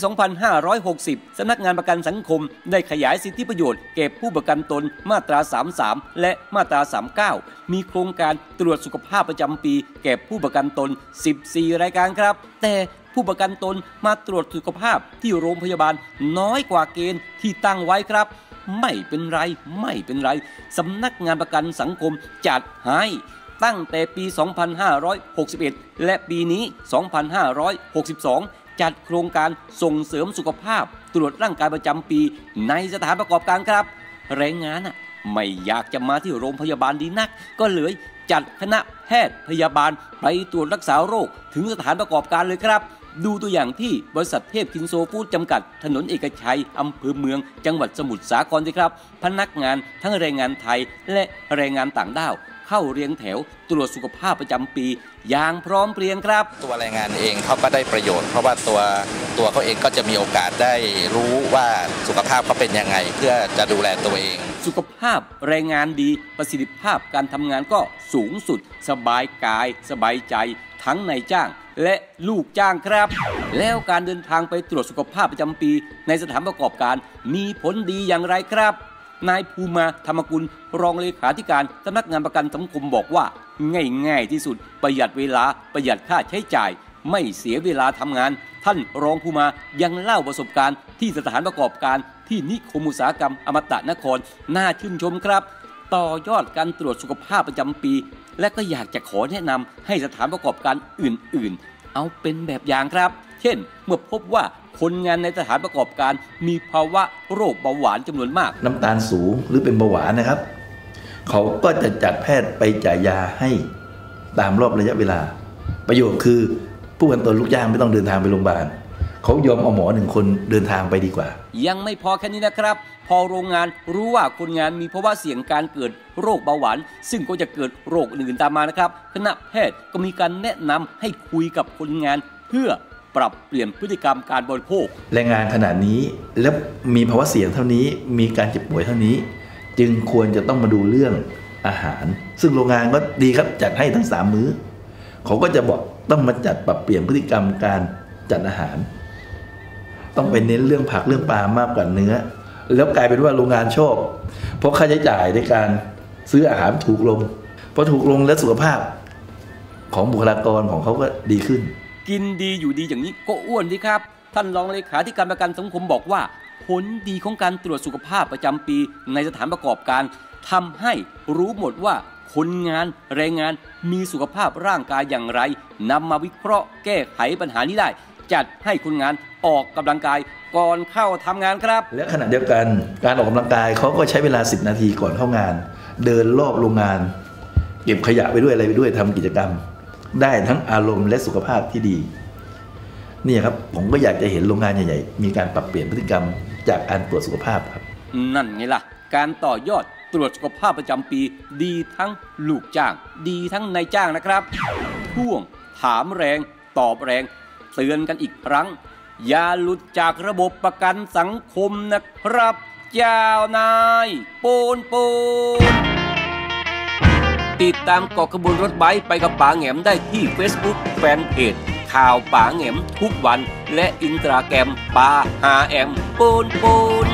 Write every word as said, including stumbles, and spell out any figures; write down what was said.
สองพันห้าร้อยหกสิบ สำนักงานประกันสังคมได้ขยายสิทธิประโยชน์แก่ผู้ประกันตนมาตรา สามสิบสาม และมาตรา สามสิบเก้า มีโครงการตรวจสุขภาพประจำปีแก่ผู้ประกันตน สิบสี่ รายการครับแต่ผู้ประกันตนมาตรวจสุขภาพที่โรงพยาบาลน้อยกว่าเกณฑ์ที่ตั้งไว้ครับไม่เป็นไรไม่เป็นไรสำนักงานประกันสังคมจัดให้ตั้งแต่ปี สองพันห้าร้อยหกสิบเอ็ด และปีนี้ สองพันห้าร้อยหกสิบสอง จัดโครงการส่งเสริมสุขภาพตรวจร่างกายประจำปีในสถานประกอบการครับแรงงานอ่ะไม่อยากจะมาที่โรงพยาบาลดีนักก็เลยจัดคณะแพทย์พยาบาลไปตรวจรักษาโรคถึงสถานประกอบการเลยครับดูตัวอย่างที่บริษัทเทพคินโซฟู้ดจำกัดถนนเอกชัยอำเภอเมืองจังหวัดสมุทรสาครสิครับพนักงานทั้งแรงงานไทยและแรงงานต่างด้าวเข้าเรียงแถวตรวจสุขภาพประจำปีอย่างพร้อมเพรียงครับตัวแรงงานเองเขาก็ได้ประโยชน์เพราะว่าตัวตัวเขาเองก็จะมีโอกาสได้รู้ว่าสุขภาพเขาเป็นยังไงเพื่อจะดูแลตัวเองสุขภาพแรงงานดีประสิทธิภาพการทำงานก็สูงสุดสบายกายสบายใจทั้งนายจ้างและลูกจ้างครับแล้วการเดินทางไปตรวจสุขภาพประจำปีในสถานประกอบการมีผลดีอย่างไรครับนายภูมิธรรมกุลรองเลขาธิการสำนักงานประกันสังคมบอกว่าง่ายๆที่สุดประหยัดเวลาประหยัดค่าใช้จ่ายไม่เสียเวลาทำงานท่านรองภูมิยังเล่าประสบการณ์ที่สถานประกอบการที่นิคมอุตสาหกรรมอมตะนครน่าชื่นชมครับต่อยอดการตรวจสุขภาพประจำปีและก็อยากจะขอแนะนำให้สถานประกอบการอื่นๆเอาเป็นแบบอย่างครับเช่นเมื่อพบว่าคนงานในสถานประกอบการมีภาวะโรคเบาหวานจำนวนมากน้ำตาลสูงหรือเป็นเบาหวานนะครับเขาก็จะจัดแพทย์ไปจ่ายยาให้ตามรอบระยะเวลาประโยชน์คือผู้ประกันตนลูกจ้างไม่ต้องเดินทางไปโรงพยาบาลเขายอมเอาหมอหนึ่งคนเดินทางไปดีกว่ายังไม่พอแค่นี้นะครับพอโรงงานรู้ว่าคนงานมีภาวะเสี่ยงการเกิดโรคเบาหวานซึ่งก็จะเกิดโรคอื่นตามมานะครับคณะแพทย์ก็มีการแนะนำให้คุยกับคนงานเพื่อปรับเปลี่ยนพฤติกรรมการบริโภคแรงงานขนาดนี้และมีภาวะเสี่ยงเท่านี้มีการเจ็บป่วยเท่านี้จึงควรจะต้องมาดูเรื่องอาหารซึ่งโรงงานก็ดีครับจัดให้ทั้งสามมื้อเขาก็จะบอกต้องมาจัดปรับเปลี่ยนพฤติกรรมการจัดอาหารต้องไปเน้นเรื่องผักเรื่องปลามากกว่าเนื้อแล้วกลายเป็นว่าโรงงานชอบเพราะค่าใช้จ่ายในการซื้ออาหารถูกลงพอถูกลงและสุขภาพของบุคลากรของเขาก็ดีขึ้นกินดีอยู่ดีอย่างนี้ก็อ้วนดีครับท่านรองเลขาธิการประกันสังคมบอกว่าผลดีของการตรวจสุขภาพประจำปีในสถานประกอบการทำให้รู้หมดว่าคนงานแรงงานมีสุขภาพร่างกายอย่างไรนำมาวิเคราะห์แก้ไขปัญหานี้ได้จัดให้คนงานออกกำลังกายก่อนเข้าทำงานครับและขณะเดียวกันการออกกำลังกายเขาก็ใช้เวลาสิบนาทีก่อนเข้างานเดินรอบโรงงานเก็บขยะไปด้วยอะไรไปด้วยทำกิจกรรมได้ทั้งอารมณ์และสุขภาพที่ดีนี่ครับผมก็อยากจะเห็นโรงงานใหญ่ๆมีการปรับเปลี่ยนพฤติกรรมจากการตรวจสุขภาพครับนั่นไงล่ะการต่อยอดตรวจสุขภาพประจำปีดีทั้งลูกจ้างดีทั้งนายจ้างนะครับพ่วงถามแรงตอบแรงเตือนกันอีกครั้งอย่าหลุดจากระบบประกันสังคมนะครับเจ้านายโปนโปนติดตามเกาะขบวนรถไบค์ไปกับป๋าแหงมได้ที่ Facebook แฟนเพจข่าวป๋าแหงมทุกวันและอินสตาแกรมป๋าหาแอมโปนโปน